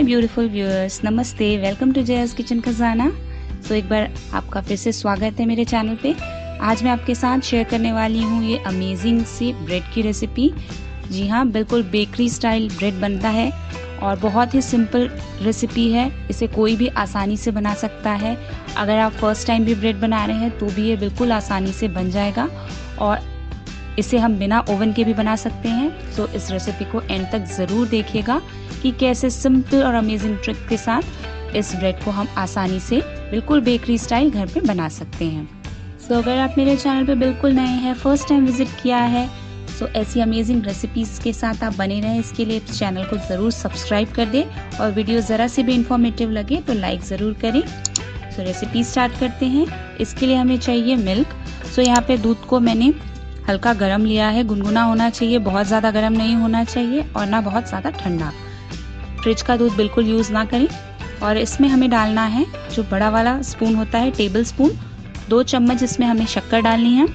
Beautiful viewers, नमस्ते। Welcome to Jaya's kitchen Khazana. एक बार आपका फिर से स्वागत है मेरे चैनल पे। आज मैं आपके साथ शेयर करने वाली हूँ ये अमेजिंग सी ब्रेड की रेसिपी। जी हाँ, बिल्कुल बेकरी स्टाइल ब्रेड बनता है और बहुत ही सिंपल रेसिपी है। इसे कोई भी आसानी से बना सकता है। अगर आप फर्स्ट टाइम भी ब्रेड बना रहे हैं तो भी ये बिल्कुल आसानी से बन जाएगा और इसे हम बिना ओवन के भी बना सकते हैं। तो इस रेसिपी को एंड तक ज़रूर देखिएगा कि कैसे सिंपल और अमेजिंग ट्रिक के साथ इस ब्रेड को हम आसानी से बिल्कुल बेकरी स्टाइल घर पे बना सकते हैं। अगर आप मेरे चैनल पे बिल्कुल नए हैं, फर्स्ट टाइम विजिट किया है, ऐसी अमेजिंग रेसिपीज़ के साथ आप बने रहें, इसके लिए इस चैनल को ज़रूर सब्सक्राइब कर दें और वीडियो ज़रा से भी इंफॉर्मेटिव लगे तो लाइक ज़रूर करें। रेसिपी स्टार्ट करते हैं। इसके लिए हमें चाहिए मिल्क। यहाँ पे दूध को मैंने हल्का गरम लिया है, गुनगुना होना चाहिए, बहुत ज़्यादा गरम नहीं होना चाहिए और ना बहुत ज़्यादा ठंडा। फ्रिज का दूध बिल्कुल यूज़ ना करें। और इसमें हमें डालना है जो बड़ा वाला स्पून होता है, टेबल स्पून, 2 चम्मच इसमें हमें शक्कर डालनी है।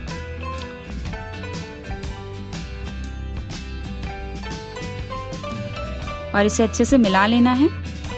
और इसे अच्छे से मिला लेना है।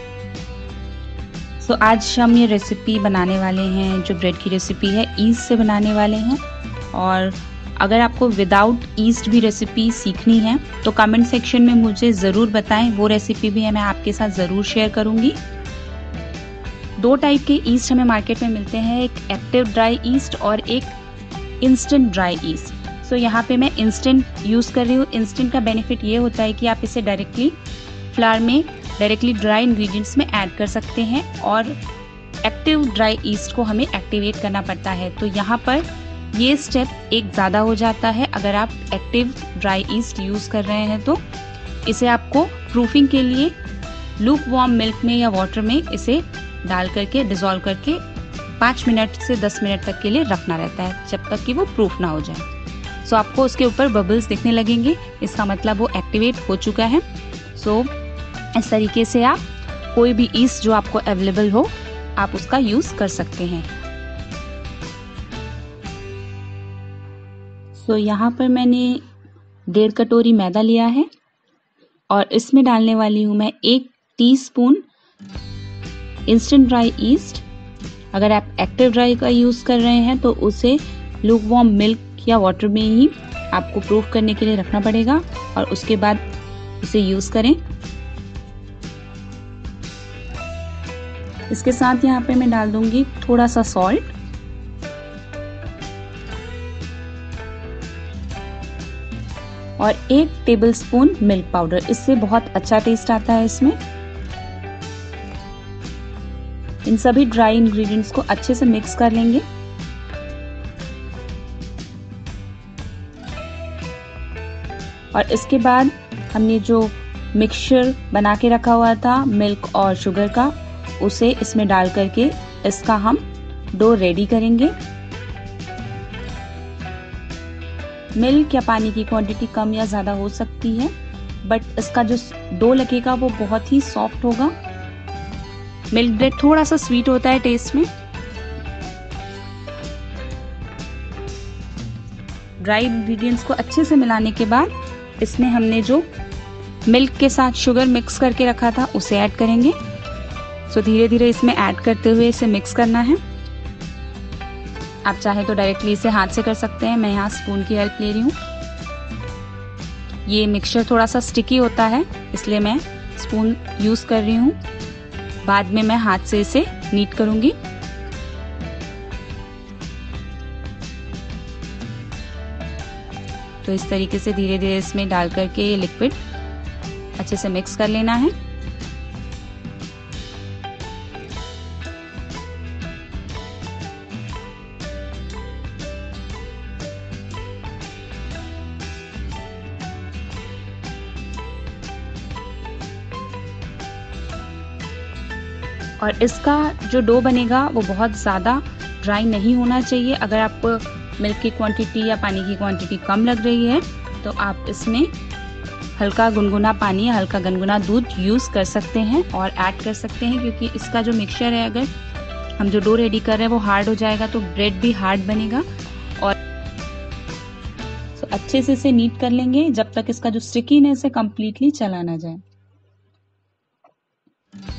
आज हम ये रेसिपी बनाने वाले हैं, जो ब्रेड की रेसिपी है, ईस्ट से बनाने वाले हैं। और अगर आपको विदाउट ईस्ट भी रेसिपी सीखनी है तो कमेंट सेक्शन में मुझे ज़रूर बताएं, वो रेसिपी भी मैं आपके साथ ज़रूर शेयर करूंगी। 2 टाइप के ईस्ट हमें मार्केट में मिलते हैं, एक एक्टिव ड्राई ईस्ट और एक इंस्टेंट ड्राई ईस्ट। यहाँ पे मैं इंस्टेंट यूज़ कर रही हूँ। इंस्टेंट का बेनिफिट ये होता है कि आप इसे डायरेक्टली फ्लावर में डायरेक्टली ड्राई इंग्रेडिएंट्स में ऐड कर सकते हैं और एक्टिव ड्राई ईस्ट को हमें एक्टिवेट करना पड़ता है। तो यहाँ पर ये स्टेप एक ज़्यादा हो जाता है। अगर आप एक्टिव ड्राई ईस्ट यूज़ कर रहे हैं तो इसे आपको प्रूफिंग के लिए लूक वार्म मिल्क में या वाटर में इसे डाल करके डिज़ोल्व करके 5 मिनट से 10 मिनट तक के लिए रखना रहता है, जब तक कि वो प्रूफ ना हो जाए। आपको उसके ऊपर बबल्स दिखने लगेंगे, इसका मतलब वो एक्टिवेट हो चुका है। इस तरीके से आप कोई भी ईस्ट जो आपको अवेलेबल हो, आप उसका यूज़ कर सकते हैं। यहाँ पर मैंने 1.5 कटोरी मैदा लिया है और इसमें डालने वाली हूँ मैं 1 टीस्पून इंस्टेंट ड्राई ईस्ट। अगर आप एक्टिव ड्राई का यूज़ कर रहे हैं तो उसे लूक वार्म मिल्क या वाटर में ही आपको प्रूफ करने के लिए रखना पड़ेगा और उसके बाद इसे यूज़ करें। इसके साथ यहाँ पे मैं डाल दूंगी थोड़ा सा सॉल्ट और 1 टेबलस्पून मिल्क पाउडर। इससे बहुत अच्छा टेस्ट आता है इसमें। इन सभी ड्राई इंग्रेडिएंट्स को अच्छे से मिक्स कर लेंगे। और इसके बाद हमने जो मिक्सचर बना के रखा हुआ था मिल्क और शुगर का, उसे इसमें डाल करके इसका हम डो रेडी करेंगे। मिल्क या पानी की क्वांटिटी कम या ज़्यादा हो सकती है, बट इसका जो डो लगेगा वो बहुत ही सॉफ्ट होगा। मिल्क ब्रेड थोड़ा सा स्वीट होता है टेस्ट में। ड्राई इंग्रेडिएंट्स को अच्छे से मिलाने के बाद इसमें हमने जो मिल्क के साथ शुगर मिक्स करके रखा था उसे ऐड करेंगे। धीरे धीरे इसमें ऐड करते हुए इसे मिक्स करना है। आप चाहे तो डायरेक्टली इसे हाथ से कर सकते हैं, मैं यहाँ स्पून की हेल्प ले रही हूँ। ये मिक्सचर थोड़ा सा स्टिकी होता है, इसलिए मैं स्पून यूज़ कर रही हूँ। बाद में मैं हाथ से इसे नीट करूँगी। इस तरीके से धीरे धीरे इसमें डाल करके ये लिक्विड अच्छे से मिक्स कर लेना है। और इसका जो डो बनेगा वो बहुत ज़्यादा ड्राई नहीं होना चाहिए। अगर आपको मिल्क की क्वांटिटी या पानी की क्वांटिटी कम लग रही है तो आप इसमें हल्का गुनगुना पानी या हल्का गुनगुना दूध यूज़ कर सकते हैं और ऐड कर सकते हैं, क्योंकि इसका जो मिक्सचर है, अगर हम जो डो रेडी कर रहे हैं वो हार्ड हो जाएगा तो ब्रेड भी हार्ड बनेगा। और अच्छे से इसे नीट कर लेंगे जब तक इसका जो स्टिकीनेस है कम्प्लीटली चला ना जाए।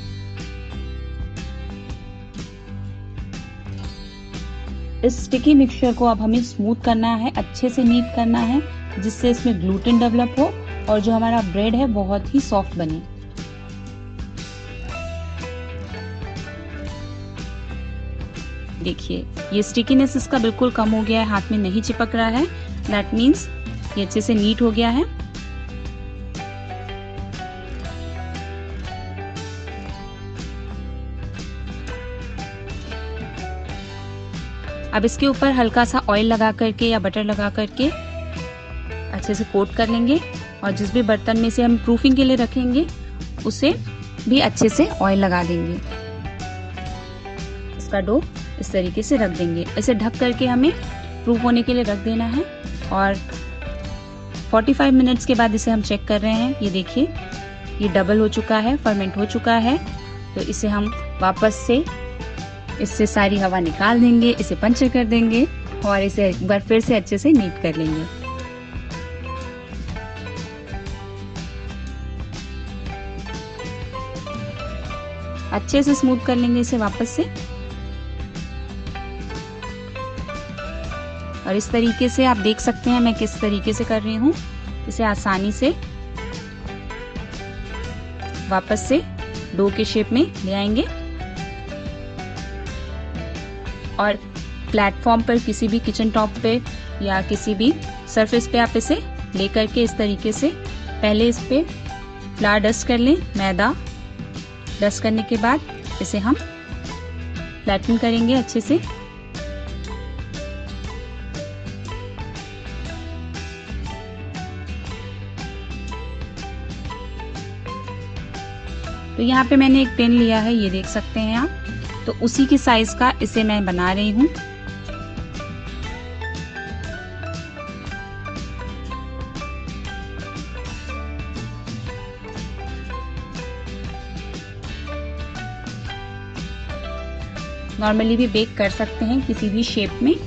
इस स्टिकी मिक्सचर को अब हमें स्मूथ करना है, अच्छे से नीट करना है, जिससे इसमें ग्लूटेन डेवलप हो और जो हमारा ब्रेड है बहुत ही सॉफ्ट बने। देखिए ये स्टिकीनेस इसका बिल्कुल कम हो गया है, हाथ में नहीं चिपक रहा है। दैट मीन्स ये अच्छे से नीट हो गया है। अब इसके ऊपर हल्का सा ऑयल लगा करके या बटर लगा करके अच्छे से कोट कर लेंगे और जिस भी बर्तन में से हम प्रूफिंग के लिए रखेंगे उसे भी अच्छे से ऑयल लगा देंगे। इसका डो इस तरीके से रख देंगे। इसे ढक करके हमें प्रूफ होने के लिए रख देना है और 45 मिनट्स के बाद इसे हम चेक कर रहे हैं। ये देखिए ये डबल हो चुका है, फर्मेंट हो चुका है। तो इसे हम वापस से इससे सारी हवा निकाल देंगे, इसे पंचर कर देंगे और इसे एक बार फिर से अच्छे से नीट कर लेंगे। अच्छे से स्मूथ कर लेंगे इसे वापस से। और इस तरीके से आप देख सकते हैं मैं किस तरीके से कर रही हूँ। इसे आसानी से वापस से डो के शेप में ले आएंगे और प्लेटफॉर्म पर किसी भी किचन टॉप पे या किसी भी सरफेस पे आप इसे ले करके इस तरीके से पहले इस पे फ्लावर डस्ट कर लें। मैदा डस्ट करने के बाद इसे हम फ्लैटन करेंगे अच्छे से। तो यहाँ पे मैंने एक पेन लिया है, ये देख सकते हैं आप। तो उसी के साइज का इसे मैं बना रही हूँ। नॉर्मली भी बेक कर सकते हैं किसी भी शेप में।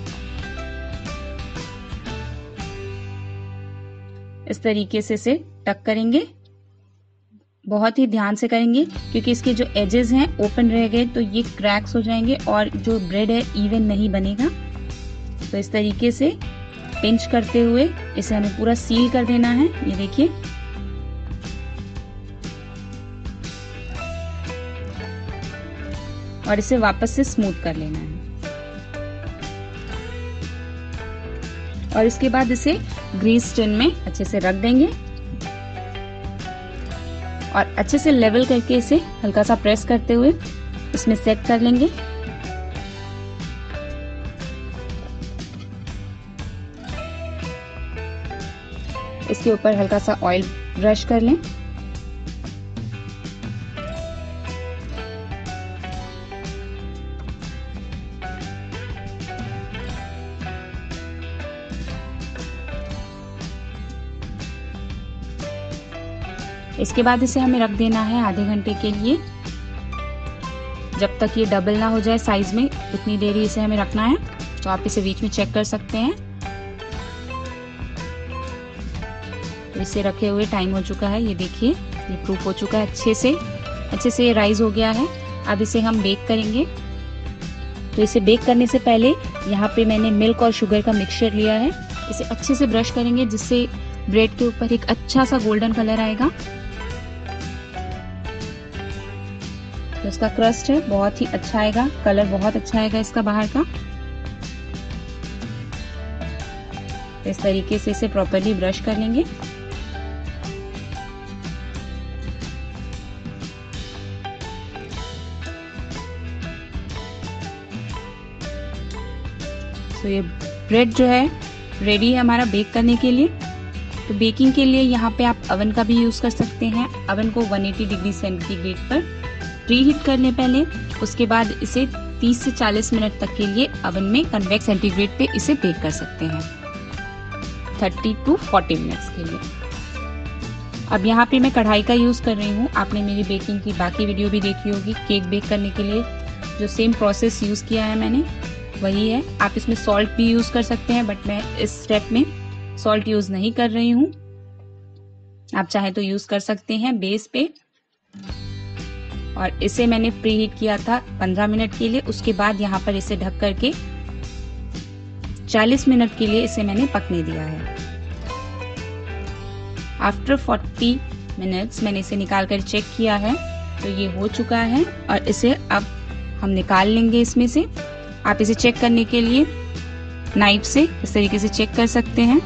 इस तरीके से इसे टक करेंगे, बहुत ही ध्यान से करेंगे क्योंकि इसके जो एजेस हैं ओपन रह गए तो ये क्रैक्स हो जाएंगे और जो ब्रेड है इवन नहीं बनेगा। तो इस तरीके से पिंच करते हुए इसे हमें पूरा सील कर देना है। ये देखिए और इसे वापस से स्मूथ कर लेना है और इसके बाद इसे ग्रीस टिन में अच्छे से रख देंगे और अच्छे से लेवल करके इसे हल्का सा प्रेस करते हुए इसमें सेट कर लेंगे। इसके ऊपर हल्का सा ऑयल ब्रश कर लें। इसके बाद इसे हमें रख देना है आधे घंटे के लिए। जब तक ये डबल ना हो जाए साइज में उतनी देर ही इसे हमें रखना है। तो आप इसे बीच में चेक कर सकते हैं। तो इसे रखे हुए टाइम हो चुका है। ये देखिए ये प्रूफ हो चुका है, अच्छे से ये राइज हो गया है। अब इसे हम बेक करेंगे। तो इसे बेक करने से पहले यहाँ पे मैंने मिल्क और शुगर का मिक्सचर लिया है। इसे अच्छे से ब्रश करेंगे जिससे ब्रेड के ऊपर एक अच्छा सा गोल्डन कलर आएगा। तो इसका क्रस्ट है बहुत ही अच्छा आएगा, कलर बहुत अच्छा आएगा इसका बाहर का। इस तरीके से इसे प्रॉपर्ली ब्रश कर लेंगे। तो ये ब्रेड जो है रेडी है हमारा बेक करने के लिए। तो बेकिंग के लिए यहाँ पे आप अवन का भी यूज कर सकते हैं। अवन को 180 डिग्री सेंटीग्रेड पर प्री हीट कर लें पहले, उसके बाद इसे 30 से 40 मिनट तक के लिए अवन में कन्वेक्स सेंटीग्रेड पे इसे बेक कर सकते हैं 30 to 40 मिनट्स के लिए। अब यहाँ पे मैं कढ़ाई का यूज कर रही हूँ। आपने मेरी बेकिंग की बाकी वीडियो भी देखी होगी। केक बेक करने के लिए जो सेम प्रोसेस यूज किया है मैंने वही है। आप इसमें सॉल्ट भी यूज कर सकते हैं बट मैं इस स्टेप में सॉल्ट यूज नहीं कर रही हूँ। आप चाहे तो यूज कर सकते हैं बेस पे। और इसे मैंने प्री हीट किया था 15 मिनट के लिए। उसके बाद यहाँ पर इसे ढक करके 40 मिनट के लिए इसे मैंने पकने दिया है। आफ्टर 40 मिनट्स मैंने इसे निकाल कर चेक किया है, तो ये हो चुका है और इसे अब हम निकाल लेंगे इसमें से। आप इसे चेक करने के लिए नाइफ से इस तरीके से चेक कर सकते हैं।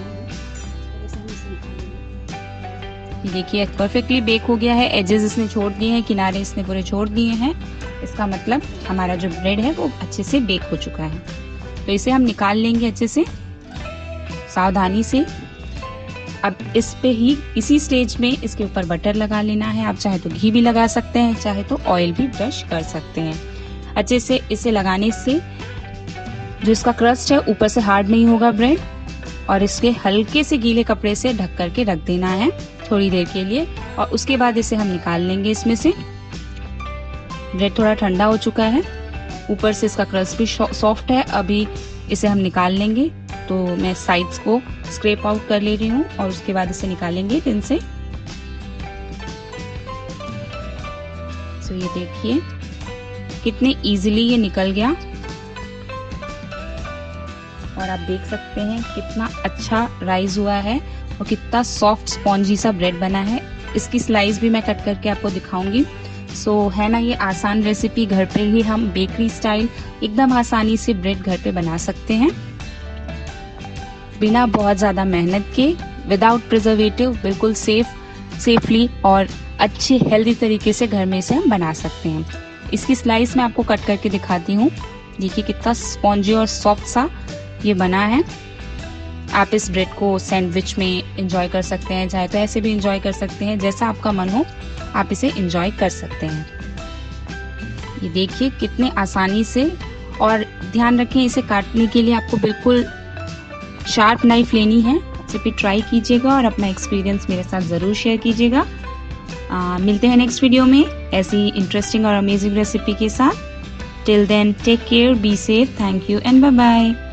देखिए परफेक्टली बेक हो गया है, एजेस इसने छोड़ दिए हैं, किनारे इसने पूरे छोड़ दिए हैं। इसका मतलब हमारा जो ब्रेड है वो अच्छे से बेक हो चुका है। तो इसे हम निकाल लेंगे अच्छे से सावधानी से। अब इस पे ही इसी स्टेज में इसके ऊपर बटर लगा लेना है। आप चाहे तो घी भी लगा सकते हैं, चाहे तो ऑयल भी ब्रश कर सकते हैं। अच्छे से इसे लगाने से जो इसका क्रस्ट है ऊपर से हार्ड नहीं होगा ब्रेड, और इसके हल्के से गीले कपड़े से ढक करके रख देना है थोड़ी देर के लिए, और उसके बाद इसे हम निकाल लेंगे इसमें से। ब्रेड थोड़ा ठंडा हो चुका है, ऊपर से इसका क्रस्ट भी सॉफ्ट है। अभी इसे हम निकाल लेंगे, तो मैं साइड्स को स्क्रैप आउट कर ले रही हूँ और उसके बाद इसे निकालेंगे टिन से। तो ये देखिए कितने इजीली ये निकल गया, और आप देख सकते हैं कितना अच्छा राइज हुआ है और कितना सॉफ्ट स्पॉन्जी सा ब्रेड बना है। इसकी स्लाइस भी मैं कट करके आपको दिखाऊंगी। सो है ना ये आसान रेसिपी, घर पे ही हम बेकरी स्टाइल एकदम आसानी से ब्रेड घर पे बना सकते हैं, बिना बहुत ज़्यादा मेहनत के, विदाउट प्रिजर्वेटिव, बिल्कुल सेफली और अच्छे हेल्दी तरीके से घर में इसे हम बना सकते हैं। इसकी स्लाइस मैं आपको कट करके दिखाती हूँ। देखिए कितना स्पॉन्जी और सॉफ्ट सा ये बना है। आप इस ब्रेड को सैंडविच में एंजॉय कर सकते हैं, चाहे तो ऐसे भी एंजॉय कर सकते हैं, जैसा आपका मन हो आप इसे एंजॉय कर सकते हैं। ये देखिए कितने आसानी से, और ध्यान रखें इसे काटने के लिए आपको बिल्कुल शार्प नाइफ लेनी है। इसे भी ट्राई कीजिएगा और अपना एक्सपीरियंस मेरे साथ ज़रूर शेयर कीजिएगा। मिलते हैं नेक्स्ट वीडियो में ऐसी इंटरेस्टिंग और अमेजिंग रेसिपी के साथ। Till then take care, be safe, thank you and bye bye.